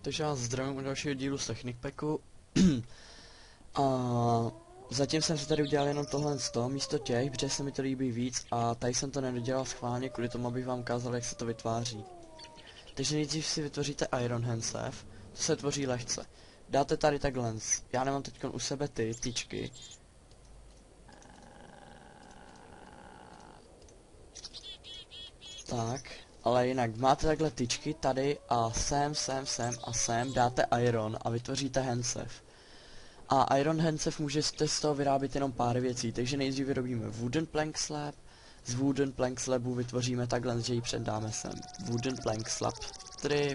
Takže já zdravím u dalšího dílu z Technic Packu. A zatím jsem si tady udělal jenom tohle z toho místo těch, protože se mi to líbí víc a tady jsem to nedodělal schválně kvůli tomu, abych vám ukázal, jak se to vytváří. Takže nejdřív si vytvoříte Iron Handsaw, to se tvoří lehce. Dáte tady takhle, já nemám teď u sebe ty tyčky. Tak, ale jinak máte takhle tyčky tady a sem a sem dáte iron a vytvoříte handsaw. A iron handsaw můžete z toho vyrábět jenom pár věcí, takže nejdřív vyrobíme wooden plank slab, z wooden plank slabu vytvoříme takhle, že ji předáme sem. Wooden plank slab strip.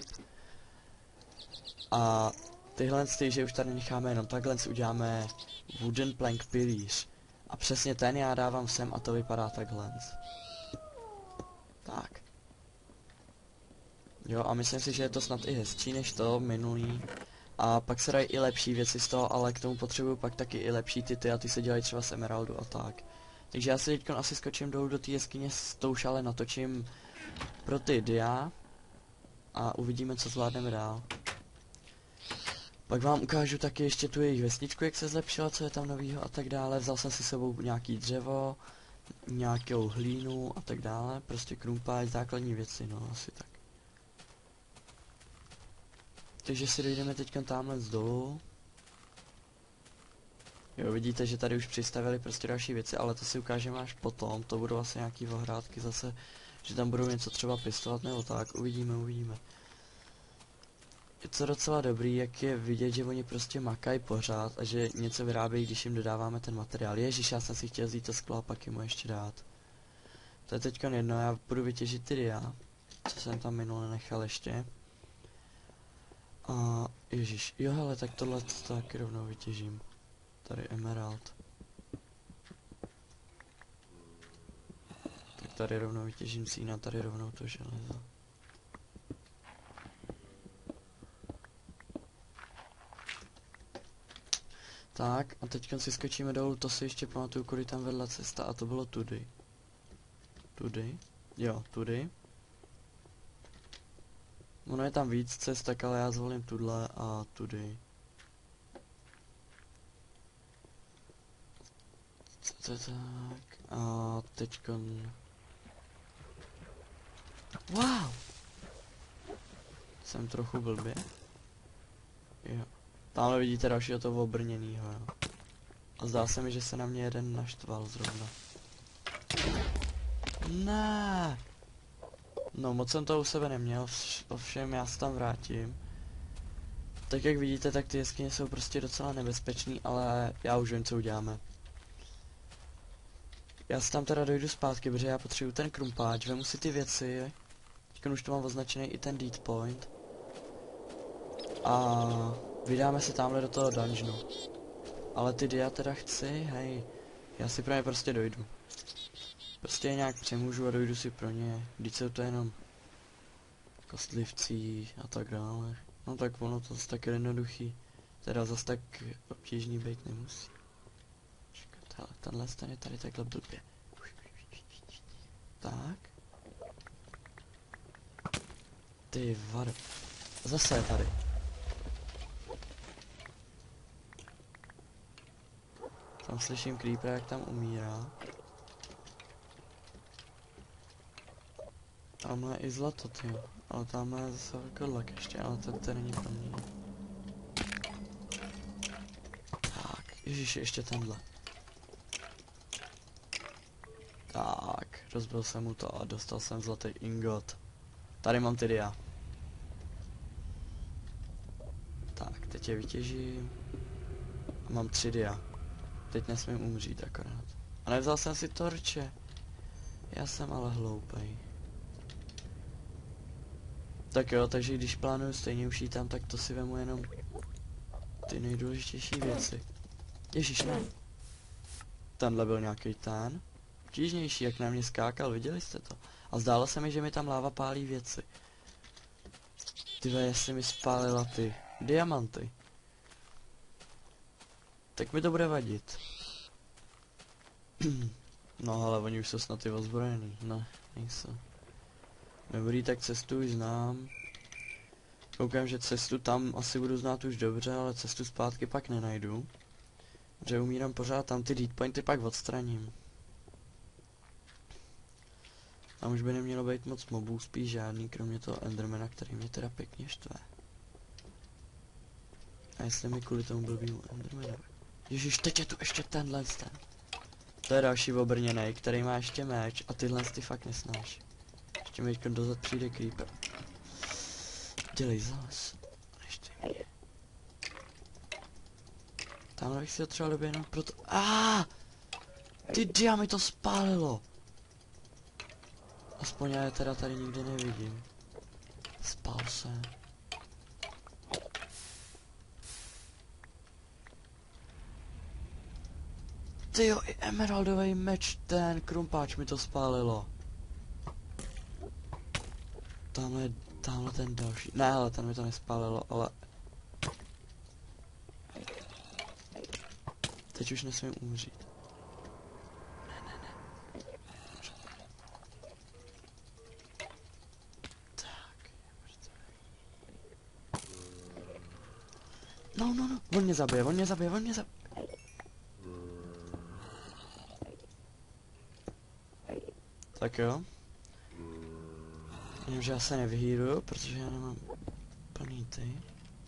A tyhle že už tady necháme jenom takhle, uděláme wooden plank pilíř. A přesně ten já dávám sem a to vypadá takhle. Tak. Jo, a myslím si, že je to snad i hezčí než to minulý. A pak se dají i lepší věci z toho, ale k tomu potřebuju pak taky i lepší ty a ty se dělají třeba z emeraldu a tak. Takže já si teď asi skočím dolů do té jeskyně s tou šale, natočím pro ty dia a uvidíme, co zvládneme dál. Pak vám ukážu taky ještě tu jejich vesničku, jak se zlepšila, co je tam novýho a tak dále. Vzal jsem si s sebou nějaký dřevo, nějakou hlínu a tak dále, prostě krumpáč, základní věci, no asi tak. Takže si dojdeme teďka tamhle z dolů. Jo, vidíte, že tady už přistavili prostě další věci, ale to si ukážeme až potom. To budou asi nějaký ohrádky zase, že tam budou něco třeba pěstovat nebo tak. Uvidíme. Je to docela dobrý, jak je vidět, že oni prostě makají pořád a že něco vyrábějí, když jim dodáváme ten materiál. Ježíš, já jsem si chtěl vzít to sklo a pak jim ho ještě dát. To je teďka jedno, já budu vytěžit ty dia, co jsem tam minule nechal ještě. A ježíš, jo hele, tak tohle taky rovnou vytěžím. Tady emerald. Tak tady rovnou vytěžím sína, tady rovnou to železo. Tak, a teďka si skočíme dolů, to si ještě pamatuju, kudy tam vedla cesta, a to bylo tudy. Tudy? Jo, tudy. Ono je tam víc cest, tak ale já zvolím tuhle a tudy. Tak, a teďkon... Wow! Jsem trochu blbě. Jo. Tamhle vidíte dalšího toho obrněnýho, jo. A zdá se mi, že se na mě jeden naštval zrovna. Ne. No, moc jsem to u sebe neměl, ovšem já se tam vrátím. Tak jak vidíte, tak ty jeskyně jsou prostě docela nebezpečný, ale já už vím, co uděláme. Já si tam teda dojdu zpátky, protože já potřebuju ten krumpáč, vemu si ty věci. Teďka už to mám označený i ten dead point. A vydáme se tamhle do toho dungeonu. Ale ty dia teda chci, hej. Já si pro ně prostě dojdu. Prostě je nějak přemůžu a dojdu si pro ně. Vždyť jsou to jenom kostlivcí a tak dále. No tak ono to zase tak jednoduchý. Teda zase tak obtížný být nemusí. Hele, tenhle stan je tady takhle blbě. Tak. Ty vado. Zase je tady. Tam slyším creepera, jak tam umírá. Tamhle je i zlato, tyjo. Ale tamhle je zase velkodlak ještě, ale to není pro mě. Tak, ježiši, ještě tenhle. Tak, rozbil jsem mu to a dostal jsem zlatý ingot. Tady mám ty dia. Tak, teď je vytěžím. A mám 3 dia. Teď nesmím umřít akorát. A nevzal jsem si torče. Já jsem ale hloupej. Tak jo, takže když plánuju stejně už jít tam, tak to si vemu jenom ty nejdůležitější věci. Ježíš, ne. Tenhle byl nějaký ten. Obtížnější, jak na mě skákal, viděli jste to? A zdálo se mi, že mi tam láva pálí věci. Tyve, jestli mi spálila ty diamanty. Tak mi to bude vadit. No ale oni už jsou snad i ozbrojený. Ne, nejsou. Dobrý, tak cestu už znám. Koukám, že cestu tam asi budu znát už dobře, ale cestu zpátky pak nenajdu. Že umírám pořád, tam ty dead pointy pak odstraním. Tam už by nemělo být moc mobů, spíš žádný, kromě toho Endermana, který mě teda pěkně štve. A jestli mi kvůli tomu blbýmu Endermanovi. Ježiš, teď je tu ještě tenhle ten. To je další obrněnej, který má ještě meč a tyhle ty fakt nesnáš. Ještě mi dozad přijde creeper. Dělej zás. Ještě mě. Tamhle bych si ho třeba doběhnout proto... Ty dia, mi to spálilo. Aspoň já je teda tady nikdy nevidím. Spál se. Tyjo, i emeraldový meč, ten krumpáč mi to spálilo. Tamhle ten další. Ne, ale ten mi to nespálilo, ale... Teď už nesmím umřít. Ne. Tak. No. On mě zabije. Tak jo. Jenomže já se nevyhýruju, protože já nemám plný ty.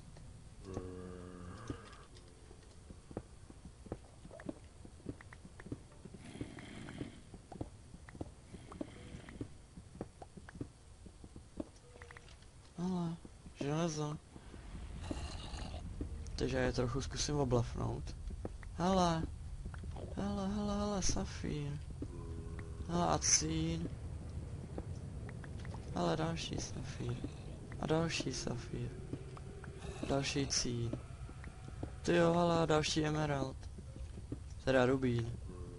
Ale, železo. Takže já je trochu zkusím oblafnout. Hele, safír. Hele, acín. Ale další safír. A další safír. Další cín. Tyjo, hele, další emerald. Teda rubín.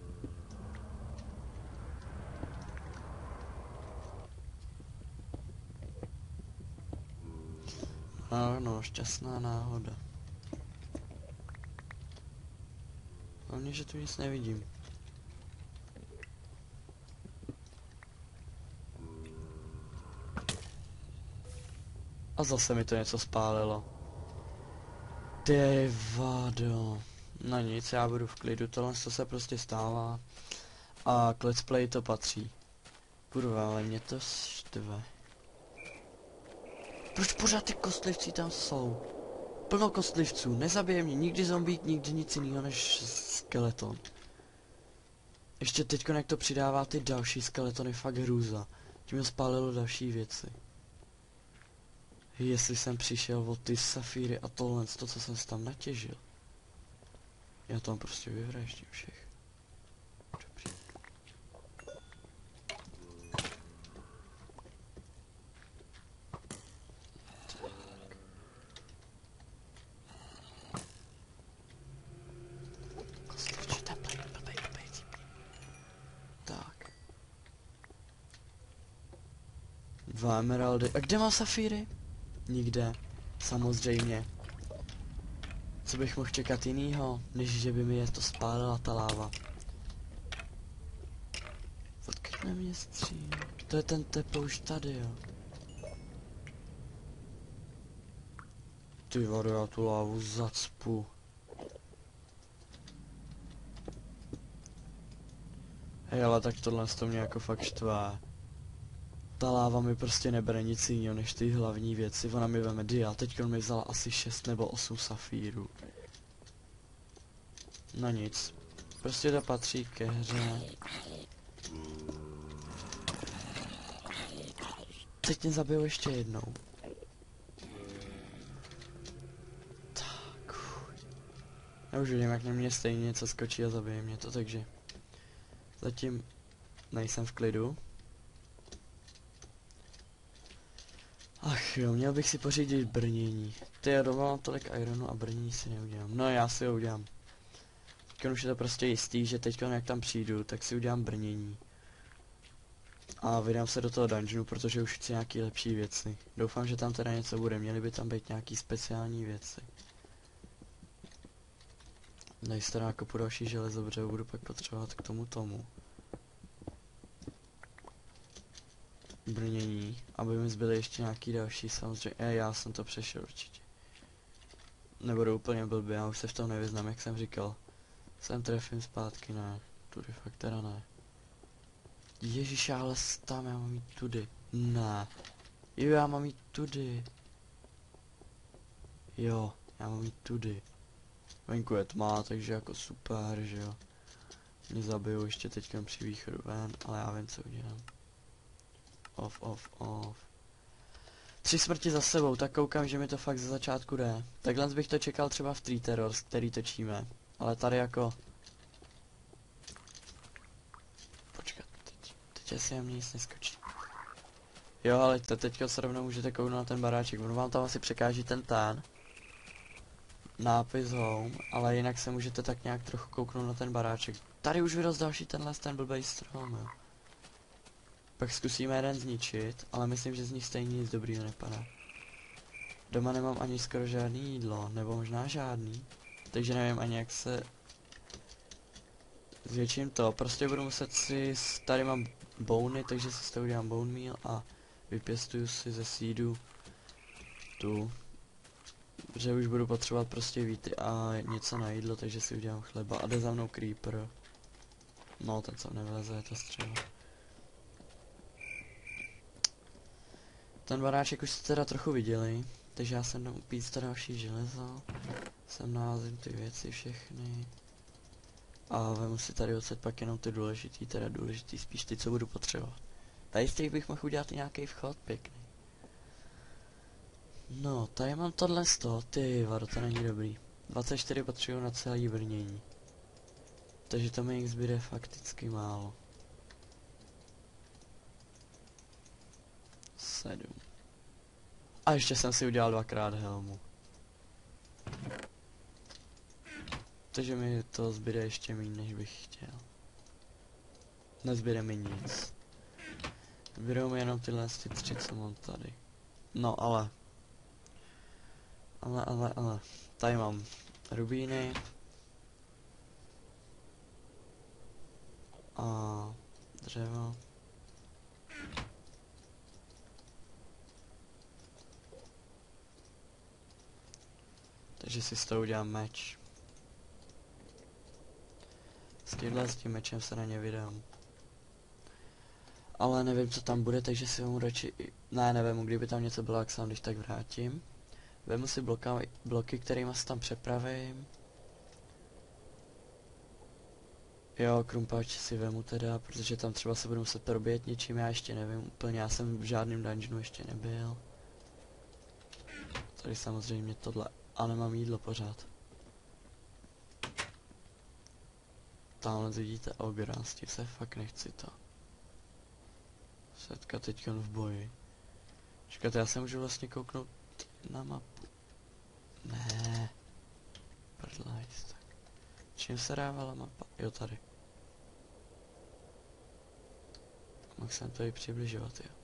Ano, šťastná náhoda. Hlavně, že tu nic nevidím. A zase mi to něco spálilo. Ty vado. No nic, já budu v klidu, tohle se prostě stává. A k let's play to patří. Kurva, ale mě to štve. Proč pořád ty kostlivci tam jsou? Plno kostlivců, nezabije mě nikdy zombík, nikdy nic jiného než skeleton. Ještě teďko, jak to přidává ty další skeletony, fakt hrůza. Tím mi spálilo další věci. Jestli jsem přišel o ty safíry a tohle, to, co jsem si tam natěžil. Já tam prostě vyvraždím všech. Dobře. Tak. 2 emeraldy. A kde mám safíry? Nikde. Samozřejmě. Co bych mohl čekat jinýho, než že by mi je to spálila ta láva. Odkud na mě střílí? To je ten teplouš tady, jo. Ty vado, já tu lávu zacpu. Hej, ale tak tohle to mě jako fakt štve. Ta láva mi prostě nebere nic jiného než ty hlavní věci, ona mi veme dia, teď mi vzala asi 6 nebo 8 safírů. No nic, prostě to patří ke hře. Teď mě zabijou ještě jednou. Tak. Já už vidím, jak na mě stejně něco skočí a zabije mě to, takže... Zatím nejsem v klidu. Ach jo, měl bych si pořídit brnění. Ty já doma mám tolik ironu a brnění si neudělám. No já si ho udělám. Teďka už je to prostě jistý, že teďka jak tam přijdu, tak si udělám brnění. A vydám se do toho dungeonu, protože už chci nějaký lepší věci. Doufám, že tam teda něco bude, měly by tam být nějaký speciální věci. Nejstará jako po další železo, protože budu pak potřebovat k tomu. brnění, aby mi zbyly ještě nějaký další, samozřejmě. Já jsem to přešel určitě. Nebudu úplně blbý, já už se v tom nevyznám, jak jsem říkal. Sem trefím zpátky, ne. Tudy fakt teda ne. Ježiš, ale tam já mám jít tudy. Ne. Jo, já mám jít tudy. Jo, já mám jít tudy. Venku je tma, takže jako super, že jo. Mě zabiju ještě teďka při východu ven, ale já vím, co udělám. Off. 3 smrti za sebou, tak koukám, že mi to fakt za začátku jde. Takhle bych to čekal třeba v Tree Terrors, který točíme. Ale tady jako... Počkat, teď asi na mě nic neskočí. Jo, ale teďka se rovnou můžete kouknout na ten baráček, on vám tam asi překáží ten tán. Nápis home, ale jinak se můžete tak nějak trochu kouknout na ten baráček. Tady už vyrost další ten blbej strom, jo. Pak zkusíme jeden zničit, ale myslím, že z nich stejně nic dobrýho nepadá. Doma nemám ani skoro žádný jídlo, nebo možná žádný. Takže nevím ani jak se... Zvětším to, prostě budu muset si... Tady mám bony, takže si z toho udělám bone meal a vypěstuju si ze seedu tu. Že už budu potřebovat prostě víty a něco na jídlo, takže si udělám chleba a jde za mnou creeper. No, ten sem nevyleze, je to střeva. Ten baráček už jste teda trochu viděli, takže já jsem tam upít to další železo. Sem naházím ty věci všechny. A vemu si tady odsud pak jenom ty důležitý, spíš ty, co budu potřebovat. Tady z těch bych mohl udělat nějaký vchod pěkný. No, tady mám tohle 100, ty vado, to není dobrý. 24 potřebuji na celý brnění. Takže to mi jich zbyde fakticky málo. 7. A ještě jsem si udělal 2x helmu. Takže mi to zbyde ještě méně, než bych chtěl. Nezbyde mi nic. Zbydou mi jenom tyhle 3, co mám tady. No ale. Tady mám rubíny. A dřevo. Takže si z toho udělám meč. S tím mečem se na ně vydám. Ale nevím, co tam bude, takže si vemu radši... Ne, nevím, kdyby tam něco bylo, jak se když tak vrátím. Vemu si bloky, kterými se tam přepravím. Jo, krumpáč si vemu teda, protože tam třeba se budu muset probět něčím, já ještě nevím úplně, já jsem v žádném dungeonu ještě nebyl. Tady samozřejmě tohle, ale mám jídlo pořád. Tamhle vidíte ogra, s tím se fakt nechci to setkat teďkon v boji. Čekat, já se můžu vlastně kouknout na mapu. Ne. Prdlajs, tak. Čím se dávala mapa? Jo, tady. Mohl jsem to i přibližovat, jo.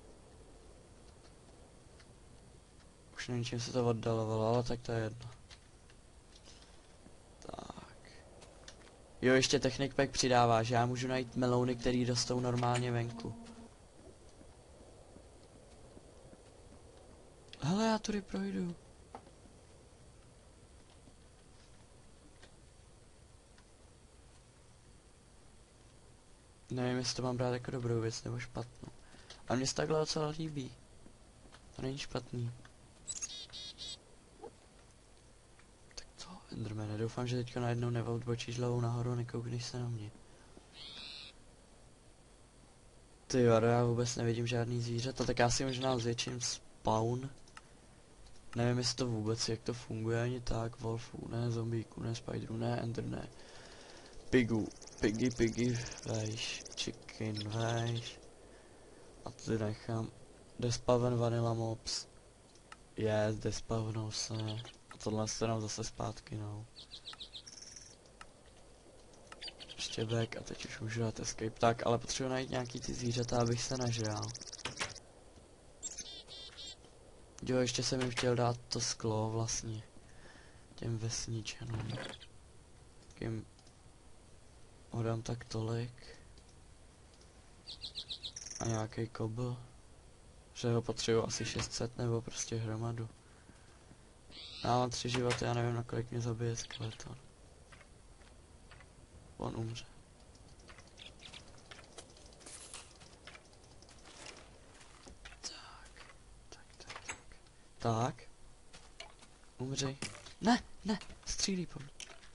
Už nevím, čím se to oddalovalo, ale tak to je jedno. Tak. Jo, ještě Technic Pack přidává, že já můžu najít melouny, které rostou normálně venku. Hele, já tudy projdu. Nevím, jestli to mám brát jako dobrou věc nebo špatnou. A mně se takhle docela líbí. To není špatný. Tak co, Endermane, doufám, že teďka najednou neodbočíš hlavou nahoru a nekoukneš se na mě. Ty jo, já vůbec nevidím žádný zvířata, tak já si možná zvětším spawn. Nevím, jestli to vůbec, jak to funguje ani tak, wolfů, ne, zombíků, ne, spiderů, ne, ender, ne. Pigů, piggy, vejš, chicken, vejš. A tady nechám. Despawn vanilla mobs. Yes, despawnou se. A tohle se nám zase zpátky, no. Ještě back a teď už můžu dát escape. Tak, ale potřebuji najít nějaký ty zvířata, abych se nažral. Jo, ještě jsem jim chtěl dát to sklo vlastně. Těm vesničanům. Těm... Ho dám tak tolik. A nějaký kobl. Že ho potřebuji asi 600 nebo prostě hromadu. Já mám 3 životy, já nevím, na kolik mě zabije skeleton. On umře. Tak. Umři. Ne, ne, střílí po mně.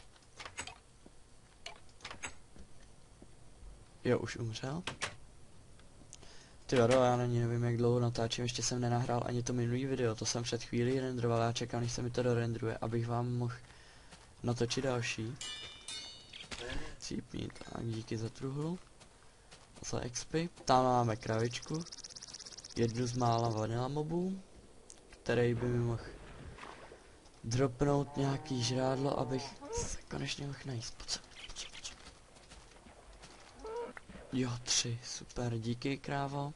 Jo, už umřel. Ty vado, já na ní nevím, jak dlouho natáčím, ještě jsem nenahrál ani to minulý video, to jsem před chvílí renderoval, já čekám, než se mi to dorendruje, abych vám mohl natočit další. Cípni, tak díky za truhlu. Za XP. Tam máme kravičku. Jednu z mála vanilla mobů, který by mi mohl dropnout nějaký žrádlo, abych se konečně mohl najíst. Pojď sem. Jo, 3, super, díky krávo.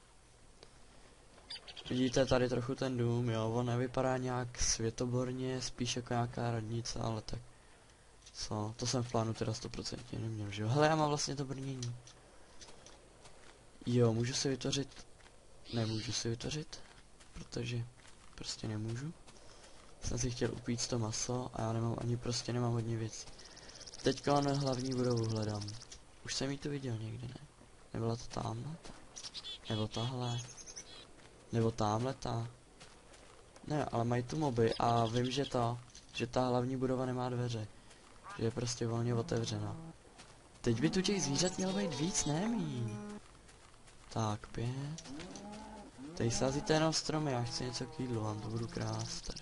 Vidíte tady trochu ten dům, jo, on nevypadá nějak světoborně, spíš jako nějaká radnice, ale tak. Co, to jsem v plánu teda 100% neměl, že jo. Hele, já mám vlastně to brnění. Jo, můžu si vytvořit, nemůžu si vytvořit, protože prostě nemůžu. Jsem si chtěl upít to maso a já nemám ani, prostě nemám hodně věcí. Teďka na hlavní budovu hledám. Už jsem jí tu viděl někdy, ne? Nebyla to tamhle? Nebo tahle? Nebo tamhle ta? Ne, ale mají tu moby a vím, že ta hlavní budova nemá dveře. Že je prostě volně otevřená. Teď by tu těch zvířat mělo být víc, ne míň. Tak, 5. Tady sázíte jenom stromy, já chci něco k jídlu, vám to budu krást tady.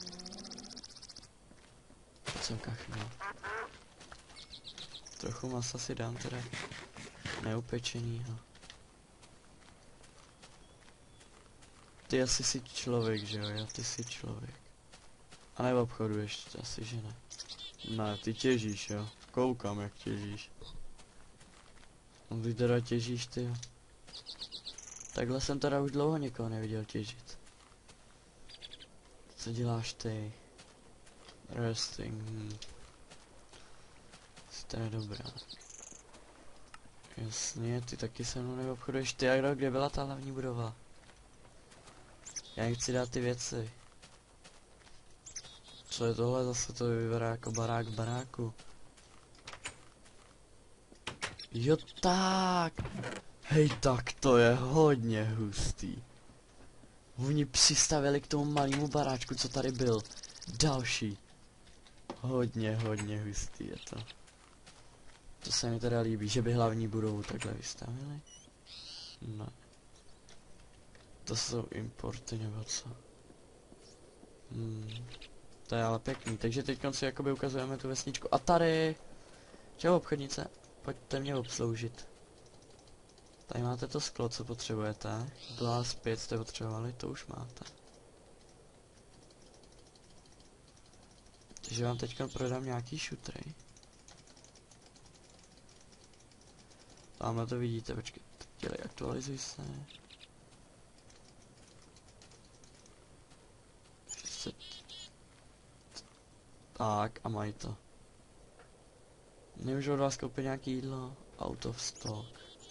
To jsem kachnu. Trochu masa si dám teda neupečenýho. Ty asi jsi člověk, že jo? Ty jsi člověk. A nebo obchoduješ, asi že ne. Ne, ty těžíš, jo. Koukám, jak těžíš. No ty teda těžíš, ty jo. Takhle jsem teda už dlouho někoho neviděl těžit. Co děláš ty? Resting. Jsi teda dobrá. Jasně, ty taky se mnou neobchoduješ. Ty a kde byla ta hlavní budova? Já jim chci dát ty věci. Co je tohle zase, to vypadá jako barák v baráku. Jo tak. Hej, tak to je hodně hustý. Oni přistavili k tomu malému baráčku, co tady byl. Další. Hodně hustý je to. To se mi teda líbí, že by hlavní budovu takhle vystavili. Ne. To jsou importy nebo co? To je ale pěkný, takže teď si jakoby ukazujeme tu vesničku. A tady! Čau obchodnice, pojďte mě obsloužit. Tady máte to sklo, co potřebujete. Glass 5 jste potřebovali, to už máte. Takže vám teď prodám nějaký šutry. Tamhle to vidíte, počkej, dělej, aktualizuj se. 600. Tak, a mají to. Nemůžu od vás koupit nějaký jídlo? Out of stock.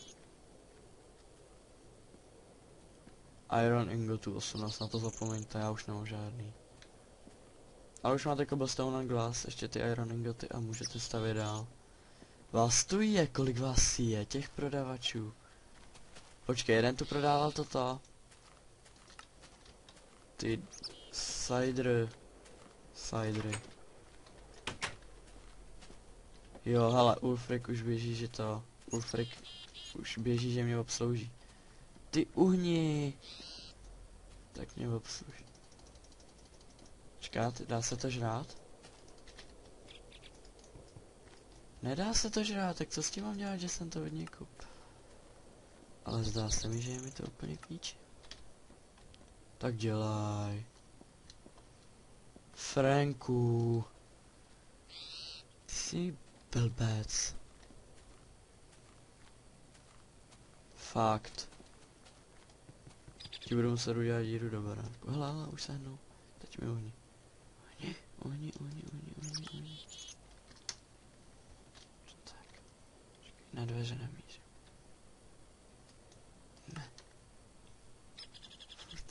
Iron ingotu 18, na to zapomeňte, já už nemám žádný. Ale už máte cobblestone a glass, ještě ty iron ingoty a můžete stavět dál. Vás tu je, kolik vás je, těch prodavačů. Počkej, jeden tu prodával toto. Ty cider. Jo, hele, Ulfric už běží, že to. Ulfric už běží, že mě obslouží. Ty uhni. Tak mě obslouží. Počkáte, dá se to žrát? Nedá se to žrát, tak co s tím mám dělat, že jsem to od něj kup? Ale zdá se mi, že je mi to úplně k niči. Tak dělaj. Franku. Ty jsi blbec. Fakt. Ti budu muset udělat díru do baránku. Hele, už se hnou. Teď mi ohni. Ohni. Tak. Na dveře nemířím. Ne.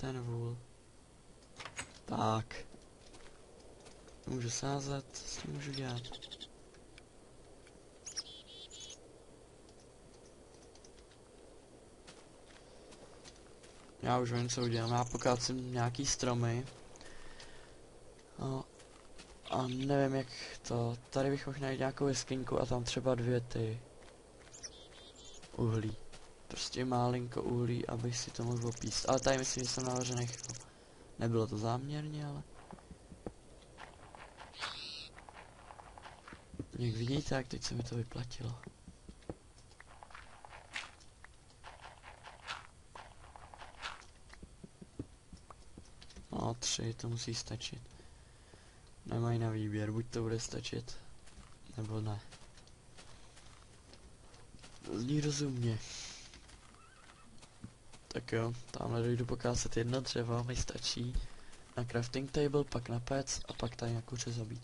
ten vůl. Tak. Můžu sázet, co s tím můžu dělat? Já už vím, co udělám. Já pokácím nějaký stromy. A nevím, jak to... Tady bych mohl najít nějakou jeskyňku a tam třeba 2 ty... uhlí. Prostě malinko uhlí, abych si to mohl opíst. Ale tady myslím, že jsem nahoře nechal. Nebylo to záměrně, ale... Jak vidíte, jak teď se mi to vyplatilo. No, 3, to musí stačit. Nemají na výběr, buď to bude stačit, nebo ne. Zní rozumně. Tak jo, tamhle dojdu pokázat 1 dřevo, mi stačí. Na crafting table, pak na pec a pak tady na kuře zabít.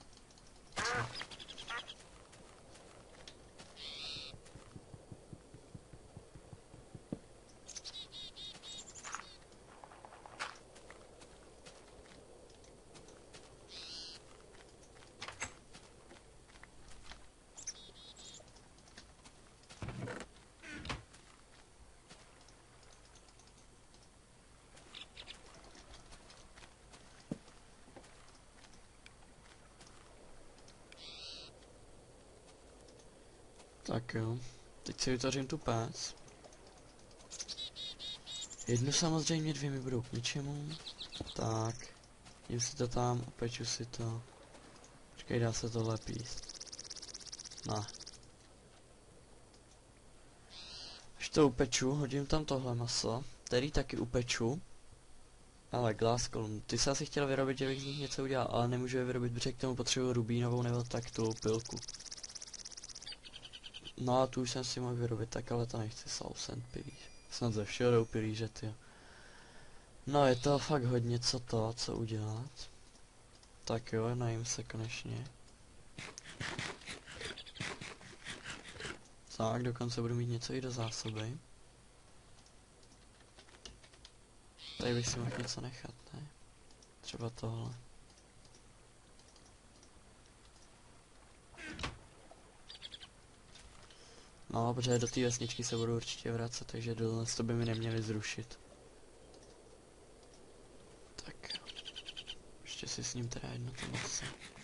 Tak jo, teď si vytvořím tu pec. 1 samozřejmě, 2 mi budou k ničemu. Tak, jím si to tam, upeču si to. Počkej, dá se tohle píst. Ne. Až to upeču, hodím tam tohle maso, který taky upeču. Ale glass column, ty jsi asi chtěl vyrobit, že bych z nich něco udělal, ale nemůžu je vyrobit, protože k tomu potřebuji rubínovou nebo taktovou pilku. No a tu už jsem si mohl vyrobit, tak ale to nechci, Southend pilíř. Snad ze všeho jdou pilíře, tyjo. No je to fakt hodně co udělat. Tak jo, najím se konečně. Tak, dokonce budu mít něco i do zásoby. Tady bych si mohl něco nechat, ne? Třeba tohle. No, protože do té vesničky se budu určitě vracet, takže dole to by mi neměli zrušit. Tak. Ještě si s ním teda jedno to maso.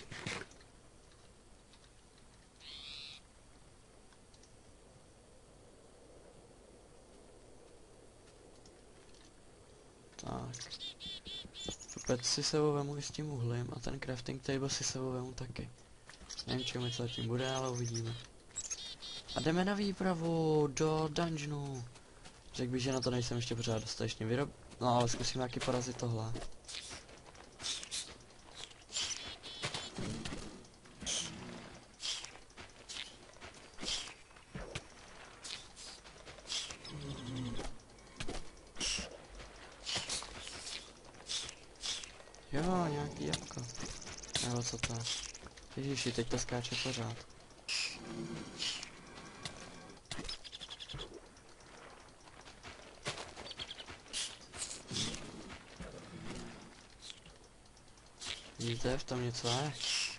Tak. Tu pec si sebou vemu i s tím uhlím a ten crafting table si sebou vemu taky. Nevím, čemu to zatím bude, ale uvidíme. A jdeme na výpravu do dungeonu. Řekl bych, že na to nejsem ještě pořád dostatečně no ale zkusím nějaký porazit tohle. Jo, nějaký jabko. Nebo co to? Ježiši, teď to skáče pořád. Vidíte, v tom něco je?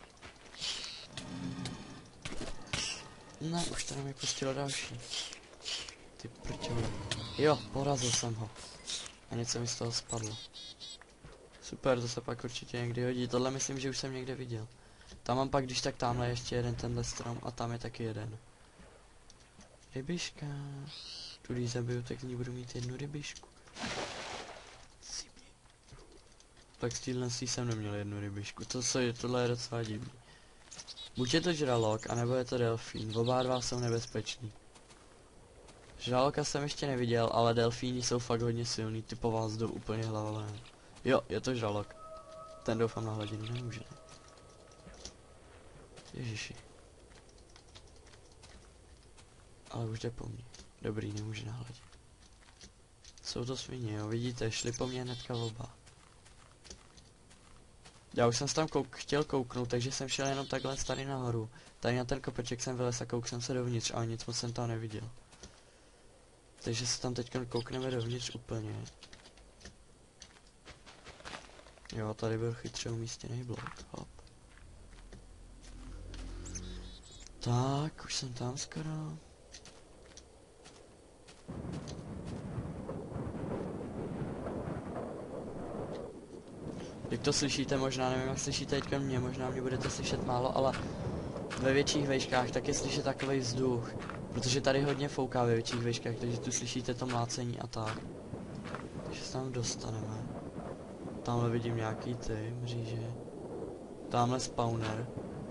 Ne, už tady mi pustilo další. Ty prťole. Jo, porazil jsem ho. A něco mi z toho spadlo. Super, to se pak určitě někdy hodí. Tohle myslím, že už jsem někde viděl. Tam mám pak, když tak tamhle ještě jeden tenhle strom a tam je taky jeden. Rybiška. Tu když zabiju, tak z ní budu mít 1 rybišku. Tak z téhle jsem neměl 1 rybišku. Tohle je docela divný. Buď je to žralok, anebo je to delfín. Oba dva jsou nebezpeční. Žraloka jsem ještě neviděl, ale delfíni jsou fakt hodně silný, ty po vás jdou úplně hlava. Jo, je to žralok. Ten doufám na hladinu nemůže, ne? Ježiši. Ale už jde po mně. Dobrý, nemůže na hladinu. Jsou to svině, jo, vidíte, šli po mně hnedka oba. Já už jsem se tam chtěl kouknout, takže jsem šel jenom takhle tady nahoru. Tady na ten kopeček jsem vylez a kouk jsem se dovnitř, ale nic moc jsem tam neviděl. Takže se tam teď koukneme dovnitř úplně. Jo, tady byl chytře umístěný blok, hop. Tak, už jsem tam skoro. Jak to slyšíte, možná nevím, jak slyšíte teďka mě, možná mě budete slyšet málo, ale ve větších vejškách tak je slyšet takový vzduch. Protože tady hodně fouká ve větších vejškách, takže tu slyšíte to mlácení a tak. Takže se tam dostaneme. Tamhle vidím nějaký ty mříže. Tamhle spawner.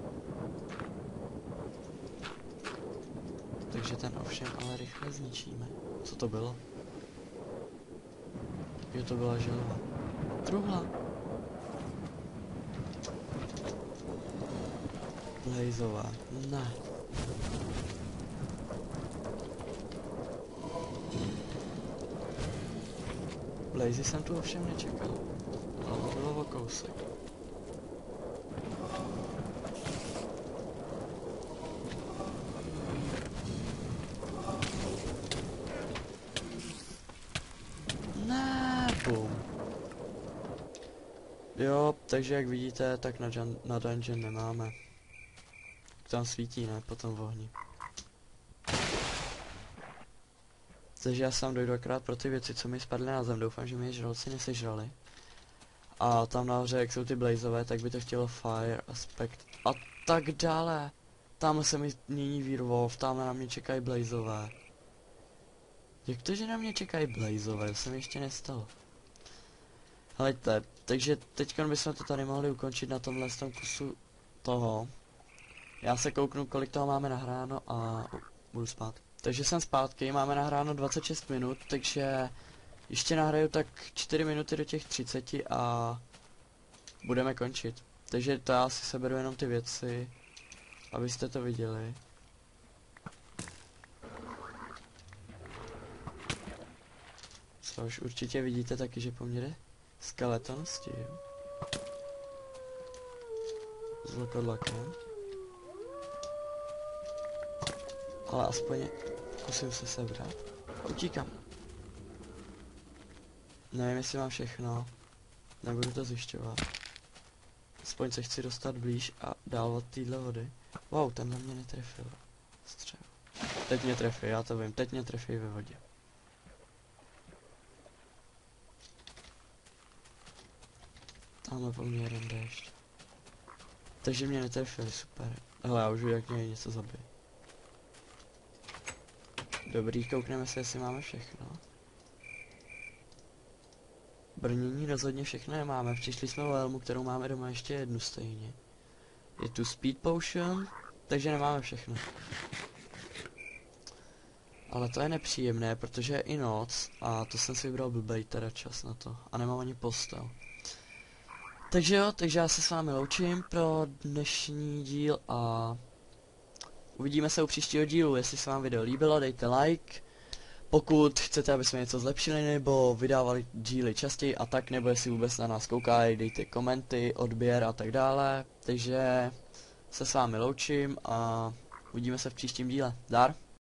Takže ten ovšem ale rychle zničíme. Co to bylo? Jo, to byla želva. Truhla. Blazová. Ne. Blazy jsem tu ovšem nečekal. Ale to bylo o kousek. Ne, bum. Jo, takže jak vidíte, tak na dungeon nemáme. Tam svítí, ne? Potom v ohni. Takže já sám dojdu akorát pro ty věci, co mi spadly na zem. Doufám, že mi je žraloci nesežrali. A tam nahoře, jak jsou ty blazové, tak by to chtělo fire aspect a tak dále. Tamhle se mi mění Werewolf, tamhle na mě čekají blazové. Jak to, že na mě čekají blazové? To se mi ještě nestalo. Helejte, takže teďka bychom to tady mohli ukončit na tomhle tom kusu toho. Já se kouknu, kolik toho máme nahráno a budu spát. Takže jsem zpátky, máme nahráno 26 minut, takže ještě nahraju tak 4 minuty do těch 30 a budeme končit. Takže to já si seberu jenom ty věci, abyste to viděli. Což určitě vidíte taky, že po mně jde skeleton s tím. S vlkodlakem. Ale aspoň zkusím se sebrat. Utíkám. Nevím, jestli mám všechno. Nebudu to zjišťovat. Aspoň se chci dostat blíž a dál od téhle vody. Wow, tenhle mě netrefil. Střel. Teď mě trefí, já to vím. Teď mě trefí ve vodě. Tamhle po mně jeden déšť. Takže mě netrefili, super. Hele, já už vím, jak mě něco zabije. Dobrý, koukneme se, jestli máme všechno. Brnění rozhodně všechno nemáme, přišli jsme o helmu, kterou máme doma ještě jednu stejně. Je tu speed potion, takže nemáme všechno. Ale to je nepříjemné, protože je i noc a to jsem si vybral blbej teda čas na to. A nemám ani postel. Takže jo, takže já se s vámi loučím pro dnešní díl a uvidíme se u příštího dílu. Jestli se vám video líbilo, dejte like. Pokud chcete, aby jsme něco zlepšili nebo vydávali díly častěji a tak, nebo jestli vůbec na nás koukají, dejte komenty, odběr a tak dále. Takže se s vámi loučím a uvidíme se v příštím díle. Zdar!